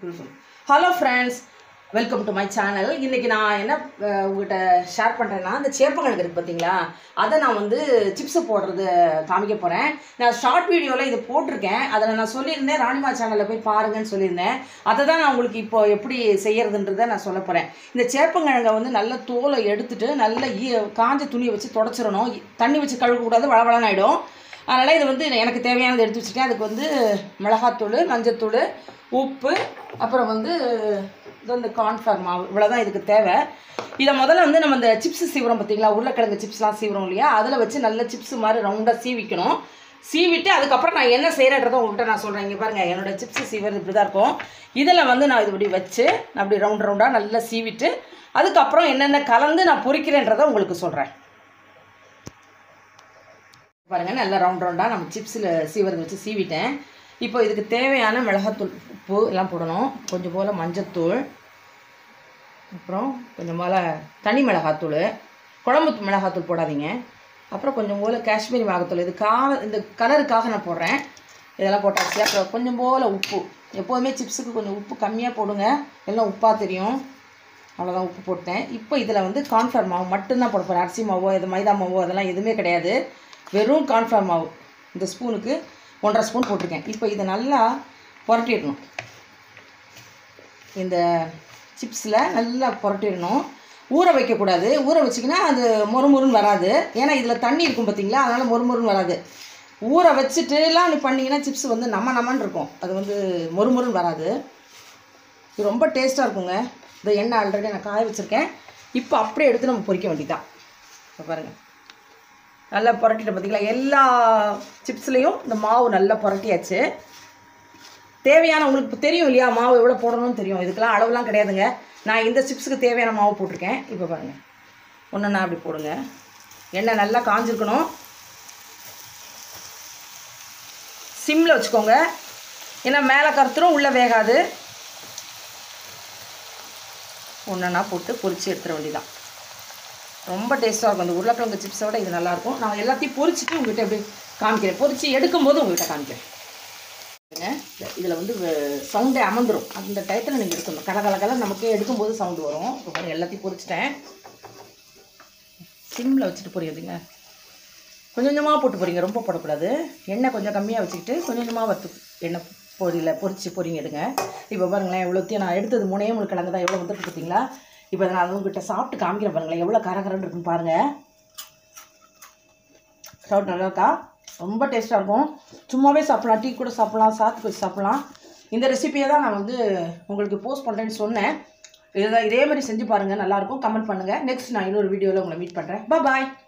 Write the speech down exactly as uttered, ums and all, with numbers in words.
Hello friends, welcome to my channel. இன்னைக்கு நான் என்ன உங்ககிட்ட ஷேர் பண்றேன்னா அந்த சேப்பங்கிழங்கு இருக்கு பாத்தீங்களா, அத நான் வந்து சிப்ஸ் போடுறது காமிக்க போறேன். நான் ஷார்ட் வீடியோல இது போட்டுருக்கேன். அதல நான் சொல்லியிருந்தேன் ராணிமா சேனல்ல போய் பாருங்கன்னு சொல்லியிருந்தேன். அதை தான் நான் உங்களுக்கு இப்போ எப்படி செய்யறதுன்றதை நான் சொல்ல போறேன். இந்த சேப்பங்கிழங்கை வந்து நல்ல தோலை எடுத்துட்டு நல்ல காஞ்ச துணியை வச்சு தொடச்சிடணும். தண்ணி வச்சு கழுவ கூடாது, வளவளன்னு ஆயிடும். அதனால் இது வந்து எனக்கு தேவையானது எடுத்து வச்சுருக்கேன். அதுக்கு வந்து மிளகாத்தூள், மஞ்சத்தூள், உப்பு, அப்புறம் வந்து இது வந்து கார்ன்ஃப்ளவர் மாவு, இவ்வளோதான் இதுக்கு தேவை. இதை முதல்ல வந்து நம்ம இந்த சிப்ஸ் சீவிரம் பார்த்தீங்களா, உருளைக்கிழங்கு சிப்ஸ்லாம் சீவிரம் இல்லையா, அதில் வச்சு நல்ல சிப்ஸ் மாதிரி ரவுண்டாக சீவிக்கணும். சீவிட்டு அதுக்கப்புறம் நான் என்ன செய்கிறேன்றதை உங்கள்கிட்ட நான் சொல்கிறேன். இங்கே பாருங்கள், என்னோடய சிப்ஸ் சீவறது இப்படி தான் இருக்கும். இதில் வந்து நான் இது இப்படி வச்சு அப்படி ரவுண்ட் ரவுண்டாக நல்லா சீவிட்டு அதுக்கப்புறம் என்னென்ன கலந்து நான் பொரிக்கிறேன்றதை உங்களுக்கு சொல்கிறேன். பாருங்கள், நல்லா ரவுண்ட் ரவுண்டாக நம்ம சிப்ஸில் சீவரது வச்சு சீவிட்டேன். இப்போ இதுக்கு தேவையான மிளகாத்தூள், உப்பு எல்லாம் போடணும். கொஞ்சம் போல் மஞ்சத்தூள், அப்புறம் கொஞ்சம் போல் தனி மிளகாத்தூள், குழம்பு மிளகாத்தூள் போடாதீங்க. அப்புறம் கொஞ்சம் போல் காஷ்மீரி மிளகாத்தூள், இது கார இந்த கலருக்காக நான் போடுறேன். இதெல்லாம் போட்டாச்சு. அப்புறம் கொஞ்சம் போல் உப்பு. எப்போதுமே சிப்ஸுக்கு கொஞ்சம் உப்பு கம்மியாக போடுங்க, எல்லாம் உப்பாக தெரியும். அவ்வளோதான், உப்பு போட்டேன். இப்போ இதில் வந்து கார்ன்ஃப்ளவர் மாவு மட்டும்தான் போட போகிறேன். அரிசி மாவோ இது மைதா மாவோ அதெல்லாம் எதுவுமே கிடையாது. வெறும் கார்ன்ஃப்ளவர் மாவு இந்த ஸ்பூனுக்கு ஒன்றரை ஸ்பூன் போட்டிருக்கேன். இப்போ இதை நல்லா புரட்டிடணும். இந்த சிப்ஸில் நல்லா புரட்டிடணும். ஊற வைக்கக்கூடாது. ஊற வச்சிங்கன்னா அது மொறுமொறுன்னு வராது. ஏன்னா இதில் தண்ணி இருக்கும் பார்த்தீங்களா, அதனால் மொறுமொறுன்னு வராது. ஊற வச்சுட்டுலாம் நீ பண்ணிங்கன்னா சிப்ஸ் வந்து நம்ம நம்மன்னு இருக்கும், அது வந்து மொறுமொறுன்னு வராது. இது ரொம்ப டேஸ்ட்டாக இருக்குங்க. இந்த எண்ணெய் ஆல்ரெடி நான் காய வச்சுருக்கேன். இப்போ அப்படியே எடுத்து நம்ம பொரிக்க வேண்டியதான். இப்போ பாருங்கள், நல்லா புரட்டிட்டு பார்த்தீங்களா, எல்லா சிப்ஸ்லேயும் இந்த மாவு நல்லா புரட்டியாச்சு. தேவையான உங்களுக்கு தெரியும் இல்லையா, மாவு எவ்வளோ போடணும்னு தெரியும். இதுக்கெல்லாம் அளவுலாம் கிடையாதுங்க. நான் இந்த சிப்ஸுக்கு தேவையான மாவு போட்டிருக்கேன். இப்போ பாருங்கள், ஒன்றுன்னா அப்படி போடுங்க. எண்ணெய் நல்லா காஞ்சிருக்கணும். சிம்மில் வச்சுக்கோங்க, ஏன்னா மேலே கருத்துரும் உள்ளே வேகாது. ஒன்றுன்னா போட்டு பொரித்து எடுத்துட வேண்டியதான். ரொம்ப டேஸ்ட்டாக இருக்கும். அந்த உருளைக்கிழங்கு சிப்ஸோட இது நல்லாயிருக்கும். நான் எல்லாத்தையும் பொரிச்சிட்டு உங்கள்கிட்ட எப்படி காமிக்கிறேன். பொரித்து எடுக்கும்போது உங்கள்கிட்ட காமிக்கிறேன். இதில் வந்து சவுண்டே அமர்ந்துடும். அந்த டயத்தில் நீங்கள் எடுக்கணும். கலகலகல நமக்கே எடுக்கும்போது சவுண்டு வரும். இப்போ எல்லாத்தையும் பொரிச்சிட்டேன். சிம்மில் வச்சுட்டு பொரியுதுங்க. கொஞ்சம் கொஞ்சமாக போட்டு பொரிங்க, ரொம்ப போடக்கூடாது. எண்ணெய் கொஞ்சம் கம்மியாக வச்சுக்கிட்டு கொஞ்சம் கொஞ்சமாக வறுத்து எண்ணெய் பொரியல பொரித்து பொரிங்க எடுங்க. இப்போ பாருங்களேன், எவ்வளோத்தையும் நான் எடுத்தது மூணே மூணு கிழங்கு தான், எவ்வளோ வந்துட்டு பார்த்தீங்களா. இப்போ நான் அது உங்கள்கிட்ட சாப்பிட்டு காமிக்கிறேன் பாருங்களேன், எவ்வளோ கரகரன்னு இருக்குன்னு பாருங்கள். சாப்பிட்டு நல்லா இருக்கா, ரொம்ப டேஸ்ட்டாக இருக்கும். சும்மாவே சாப்பிட்லாம், டீ கூட சாப்பிட்லாம், சாத்துக்கு வச்சு சாப்பிட்லாம். இந்த ரெசிபியை தான் நான் வந்து உங்களுக்கு போஸ்ட் பண்ணுறேன்னு சொன்னேன். இதை இதே மாதிரி செஞ்சு பாருங்கள், நல்லாயிருக்கும். கமெண்ட் பண்ணுங்கள். நெக்ஸ்ட் நான் இன்னொரு வீடியோவில் உங்களை மீட் பண்ணுறேன். பாய்.